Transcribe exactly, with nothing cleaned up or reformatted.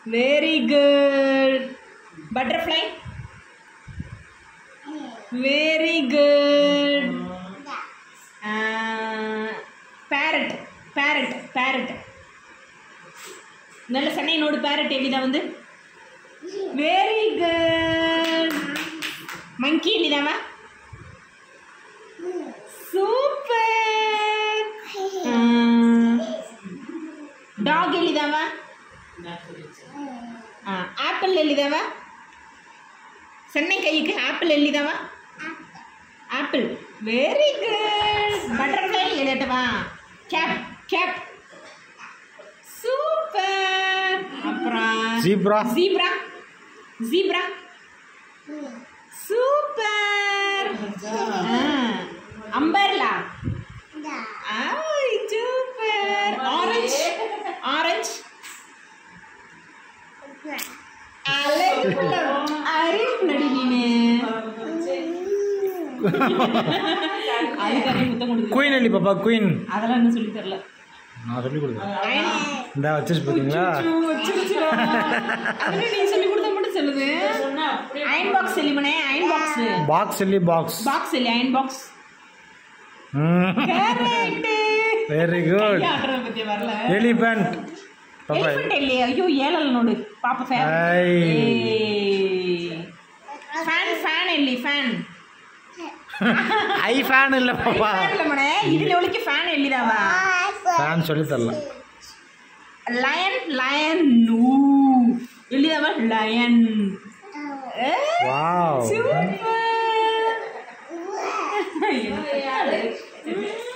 Very good. Butterfly. Very good. Uh, parrot. Parrot. Parrot. நல்ல சன்னை node parrot எலிதா வந்து. Very good. Monkey எலிதாவா? Super. Uh, dog எலிதாவா? Apple எலிதாவா? சென்னை கைக்கு ஆப்பிள் எலிதாவா? ஆப்பிள். Very good. பட்டர்ஃப்ளை எலியட்டவா? Cap cap. சூப்பர். அப்புறம் zebra zebra zebra. Super. Umbrella. ஆய் சூப்பர். Orange orange. குயின் எலி பாப்பா குயின். அதெல்லாம் என்ன சொல்லி தரல. நான் சொல்லி கொடுத்தேன். இந்த வச்சு பாத்தீங்களா? அதெல்லாம் நீ சொல்லி கொடுத்தா மட்டும் சொல்லுது. அயன் பாக்ஸ் எலி மனே அயன் பாக்ஸ். பாக்ஸ் எலி பாக்ஸ். பாக்ஸ் எலி iron box. Correct. Very good. யாரற பத்தி வரல. எலிபென்ட். பாப்பா எலிபென்ட் இல்ல. ஐயோ ஏலல் நோடு. பாப்பா ஃபேன். ஃபேன் ஃபேன் எலி ஃபேன். ஐ ஃபேன் இல்ல பாப்பா. ஃபேன் இல்ல மனே. இதுல ஒலிக்கு ஃபேன் எலிதாவா? ஃபேன் சொல்லி தரல. Lion lion. ஊ எலிதாவா? லயன். வாவ். சூப்பர்.